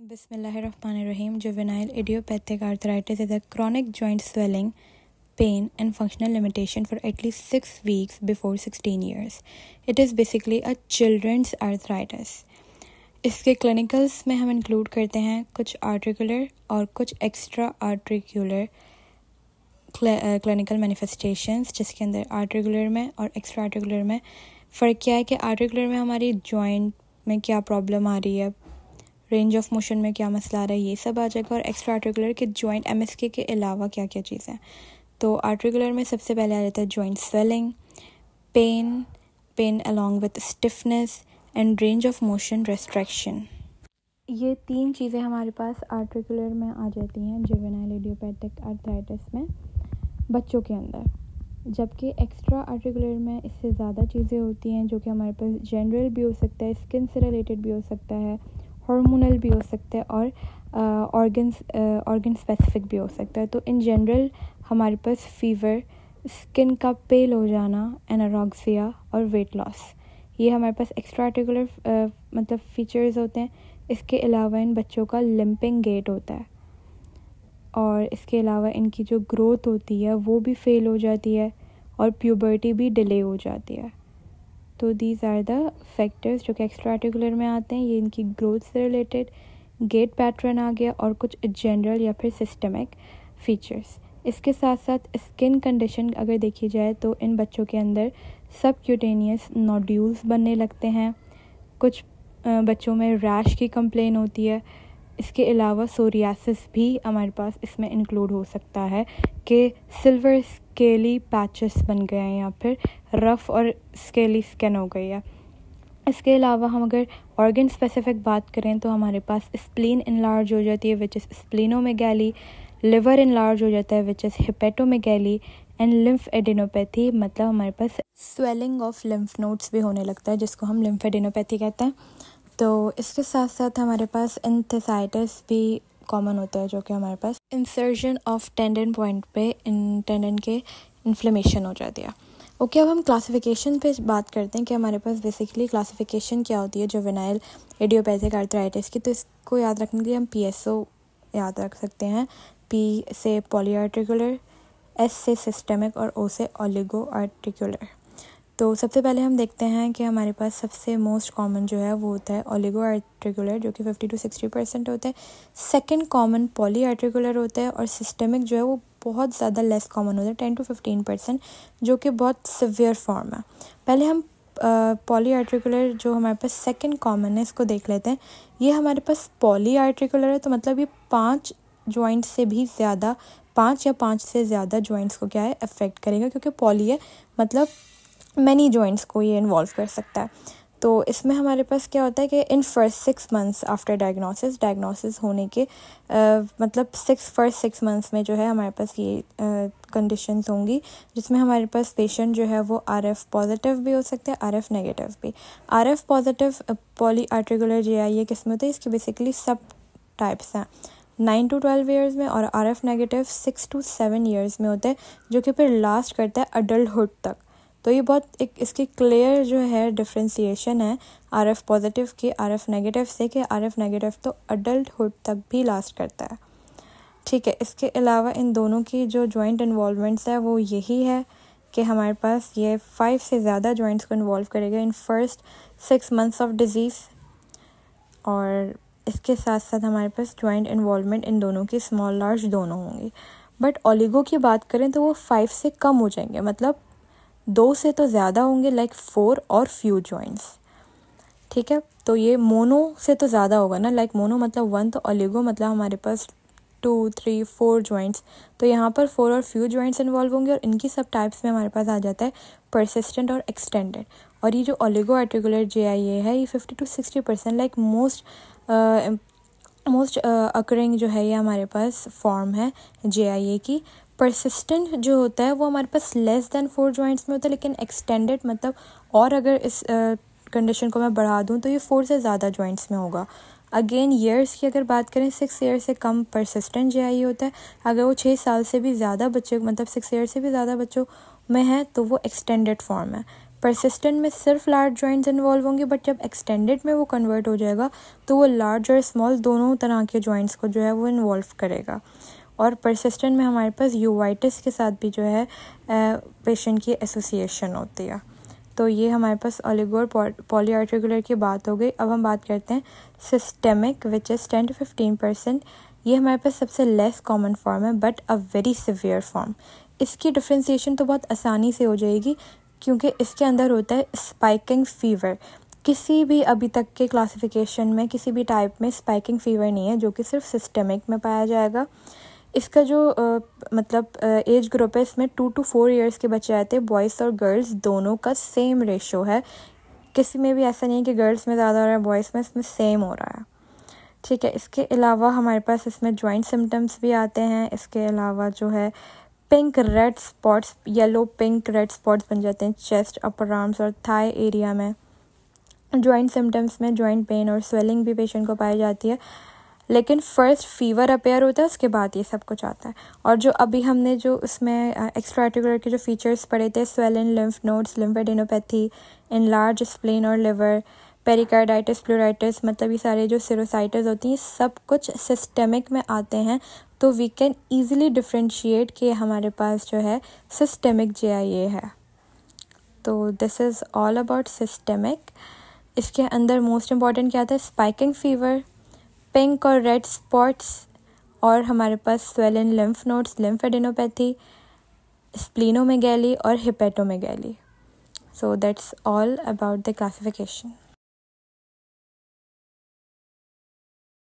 Bismillahirrahmanirrahim. Juvenile idiopathic arthritis is a chronic joint swelling, pain, and functional limitation for at least 6 weeks before 16 years. It is basically a children's arthritis. इसके clinicals में हम include करते हैं कुछ articular और कुछ extra articular clinical manifestations, जिसके अंदर आर्टिकुलर में और एक्स्ट्रा आर्टिकुलर में फ़र्क क्या है कि आर्टिकुलर में हमारी जॉइंट में क्या प्रॉब्लम आ रही है, रेंज ऑफ मोशन में क्या मसला आ रहा है, ये सब आ जाएगा। और एक्स्ट्रा आर्टिकुलर के जॉइंट एमएसके के अलावा क्या क्या चीज़ें हैं। तो आर्टिकुलर में सबसे पहले आ जाता है joint swelling, pain along with stiffness and range of motion restriction. ये 3 चीज़ें हमारे पास आर्टिकुलर में आ जाती हैं जुवेनाइल इडियोपैथिक आर्थराइटिस में बच्चों के अंदर, जबकि एक्स्ट्रा आर्टिकुलर में इससे ज़्यादा चीज़ें होती हैं जो कि हमारे पास जनरल भी हो सकता है, स्किन से रिलेटेड भी हो सकता है, हार्मोनल भी हो सकता है और ऑर्गन स्पेसिफिक भी हो सकता है। तो इन जनरल हमारे पास फीवर, स्किन का पेल हो जाना, एनोरेक्सिया और वेट लॉस, ये हमारे पास एक्स्ट्रा आर्टिकुलर मतलब फीचर्स होते हैं। इसके अलावा इन बच्चों का लिम्पिंग गेट होता है और इसके अलावा इनकी जो ग्रोथ होती है वो भी फेल हो जाती है और प्यूबर्टी भी डिले हो जाती है। तो दीज आर द फैक्टर्स जो कि एक्स्ट्रा आर्टिकुलर में आते हैं। ये इनकी ग्रोथ से रिलेटेड गेट पैटर्न आ गया और कुछ जनरल या फिर सिस्टमिक फीचर्स। इसके साथ साथ स्किन कंडीशन अगर देखी जाए तो इन बच्चों के अंदर सबक्यूटेनियस नोड्यूल्स बनने लगते हैं, कुछ बच्चों में रैश की कंप्लेन होती है। इसके अलावा सोरियासिस भी हमारे पास इसमें इंक्लूड हो सकता है कि सिल्वर स्केली पैचेस बन गए हैं या फिर रफ़ और स्केली स्किन हो गई है। इसके अलावा हम अगर ऑर्गन स्पेसिफिक बात करें तो हमारे पास स्प्लीन इनलार्ज हो जाती है which is splenomegaly, liver enlarge हो जाता है which is hepatomegaly and lymph adenopathy, मतलब हमारे पास स्वेलिंग ऑफ लिम्फ नोड्स भी होने लगता है जिसको हम लिम्फ एडिनोपैथी कहते हैं। तो इसके साथ साथ हमारे पास एंथेसाइटिस भी कॉमन होता है जो कि हमारे पास इंसर्शन ऑफ टेंडन पॉइंट पे टेंडन के इन्फ्लेमेशन हो जाती है। ओके, अब हम क्लासिफिकेशन पे बात करते हैं कि हमारे पास बेसिकली क्लासिफिकेशन क्या होती है जुवेनाइल इडियोपैथिक आर्थराइटिस की। तो इसको याद रखने के लिए हम PSO याद रख सकते हैं। P से पॉलीआर्टिकुलर, S से सिस्टमिक और O से ओलिगो आर्टिकुलर। तो सबसे पहले हम देखते हैं कि हमारे पास सबसे मोस्ट कॉमन जो है वो होता है ओलिगो आर्टिकुलर जो कि 50 to 60% होता है। सेकंड कॉमन पॉली आर्टिकुलर होता है और सिस्टमिक जो है वो बहुत ज़्यादा लेस कॉमन होता है 10 to 15%, जो कि बहुत सिवियर फॉर्म है। पहले हम पॉली आर्टिकुलर जो हमारे पास सेकंड कॉमन है इसको देख लेते हैं। ये हमारे पास पॉली आर्टिकुलर है, तो मतलब ये 5 जॉइंट से भी ज़्यादा, 5 या 5 से ज़्यादा जॉइंट्स को क्या है अफेक्ट करेगा, क्योंकि पॉली है मतलब मैनी जॉइंट्स को ये इन्वॉल्व कर सकता है। तो इसमें हमारे पास क्या होता है कि in first 6 months after diagnosis होने के मतलब फर्स्ट 6 months में जो है हमारे पास ये कंडीशंस होंगी, जिसमें हमारे पास पेशेंट जो है वो RF पॉजिटिव भी हो सकते हैं, RF नेगेटिव भी। RF positive poly articular JIA किस में होते हैं, इसके बेसिकली सब टाइप्स हैं 9 to 12 ईयर्स में, और RF नेगेटिव 6 to 7 ईयर्स में होते हैं, जो कि फिर लास्ट करता है अडल्टहुड तक। तो ये बहुत एक इसकी क्लियर जो है डिफ्रेंसिएशन है RF पॉजिटिव की RF नेगेटिव से, कि RF नेगेटिव तो अडल्टहुड तक भी लास्ट करता है। ठीक है, इसके अलावा इन दोनों की जो जॉइंट इन्वॉल्वमेंट्स है वो यही है कि हमारे पास ये 5 से ज़्यादा जॉइंट्स को इन्वॉल्व करेगा in first 6 months of disease. और इसके साथ साथ हमारे पास जॉइंट इन्वॉल्वमेंट इन दोनों की स्मॉल लार्ज दोनों होंगी। बट ओलिगो की बात करें तो वो 5 से कम हो जाएंगे, मतलब 2 से तो ज़्यादा होंगे, लाइक 4 और फ्यू जॉइंट्स। ठीक है, तो ये मोनो से तो ज़्यादा होगा ना, लाइक मोनो मतलब 1, तो ओलिगो मतलब हमारे पास 2, 3, 4 जॉइंट्स। तो यहाँ पर 4 और फ्यू जॉइंट्स इन्वॉल्व होंगे, और इनकी सब टाइप्स में हमारे पास आ जाता है परसिस्टेंट और एक्सटेंडेड। और ये जो ओलिगो आर्टिकुलर JIA है ये 50 to 60% लाइक मोस्ट अकरिंग जो है ये हमारे पास फॉर्म है JIA की। परसिस्टेंट जो होता है वो हमारे पास लेस देन 4 जॉइंट्स में होता है, लेकिन एक्सटेंडेड मतलब, और अगर इस कंडीशन को मैं बढ़ा दूं तो ये 4 से ज़्यादा जॉइंट्स में होगा। अगेन ईयर्स की अगर बात करें 6 ईयर से कम परसिस्टेंट JIA होता है। अगर वो 6 साल से भी ज़्यादा बच्चे मतलब 6 ईयर से भी ज़्यादा बच्चों में है तो वो एक्सटेंडेड फॉर्म है। परसिस्टेंट में सिर्फ लार्ज जॉइंट्स इन्वॉल्व होंगे, बट जब एक्सटेंडेड में वो कन्वर्ट हो जाएगा तो वो लार्ज और स्मॉल दोनों तरह के जॉइंट्स को जो है वो इन्वॉल्व करेगा। और परसिस्टेंट में हमारे पास यूवाइटिस के साथ भी जो है पेशेंट की एसोसिएशन होती है। तो ये हमारे पास ओलिगो और पॉलीआर्टिकुलर की बात हो गई। अब हम बात करते हैं सिस्टेमिक, विच इज़ 10 to 15%। ये हमारे पास सबसे लेस कॉमन फॉर्म है but a very severe form. इसकी डिफ्रेंसिएशन तो बहुत आसानी से हो जाएगी क्योंकि इसके अंदर होता है स्पाइकिंग फीवर। किसी भी अभी तक के क्लासिफिकेशन में किसी भी टाइप में स्पाइकिंग फीवर नहीं है, जो कि सिर्फ सिस्टेमिक में पाया जाएगा। इसका जो एज ग्रुप है, इसमें 2 to 4 ईयर्स के बच्चे आते हैं। बॉयज़ और गर्ल्स दोनों का सेम रेशो है, किसी में भी ऐसा नहीं है कि गर्ल्स में ज़्यादा हो रहा है बॉयज़ में, इसमें सेम हो रहा है। ठीक है, इसके अलावा हमारे पास इसमें जॉइंट सिम्टम्स भी आते हैं। इसके अलावा जो है pink red spots, yellow pink red spots बन जाते हैं चेस्ट, अपर आर्म्स और थाई एरिया में। जॉइंट सिम्टम्स में जॉइंट पेन और स्वेलिंग भी पेशेंट को पाई जाती है, लेकिन फर्स्ट फीवर अपेयर होता है, उसके बाद ये सब कुछ आता है। और जो अभी हमने जो इसमें एक्स्ट्रा आर्टिकुलर के जो फीचर्स पढ़े थे, swollen lymph nodes, lymphadenopathy, enlarge spleen और लिवर, पेरिकार्डाइटिस, प्लूराइटिस, मतलब ये सारे जो सिरोसाइटिस होती हैं सब कुछ सिस्टेमिक में आते हैं। तो वी कैन ईजिली डिफ्रेंशिएट कि हमारे पास जो है सिस्टेमिक JIA है। तो this is all about systemic. इसके अंदर मोस्ट इम्पॉर्टेंट क्या आता है, स्पाइकिंग फीवर, पिंक और रेड स्पॉट्स, और हमारे पास swollen lymph nodes, lymphadenopathy, splenomegaly और hepatomegaly. So that's all about the classification.